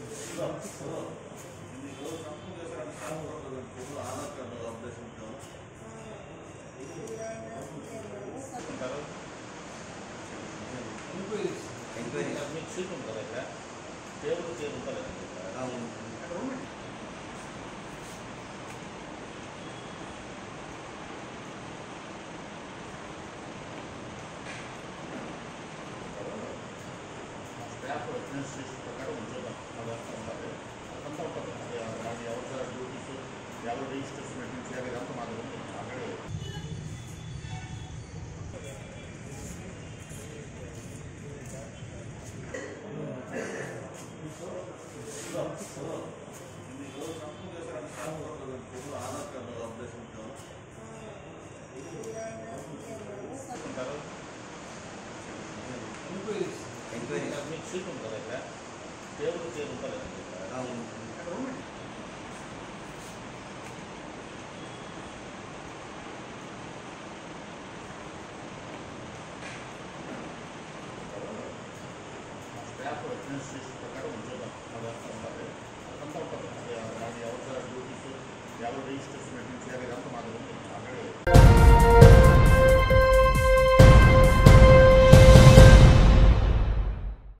enquiry మీకు seat ఉంటుంది ఇక్కడ టేబుల్ ఉంటుంది స్టాఫ్ అడ్మినిస్ట్రేషన్ ప్రకారం ఉద్యోగం అదంతా ఉంటుంది అదంతా ఉంటుంది దాని ఎవరి డ్యూటీస్ ఎవరు రిజిస్ట్రేషన్ మెయింటైన్ చేయాలి ఇదంతా మా దగ్గర ఉంది అక్కడే ఆధార్ కార్డు అప్డేషన్ ఎంక్వైరీ మీకు సీట్ ఉంటుంది ఇక్కడ టేబుల్ ఉంటుంది స్టాఫ్ అడ్మినిస్ట్రేషన్ ప్రకారం ఉద్యోగం అదంతా ఉంటుంది అదంతా ఉంటుంది దాని ఎవరి డ్యూటీస్ ఎవరు రిజిస్ట్రేషన్ మెయింటైన్ చేయాలి ఇదంతా మా దగ్గర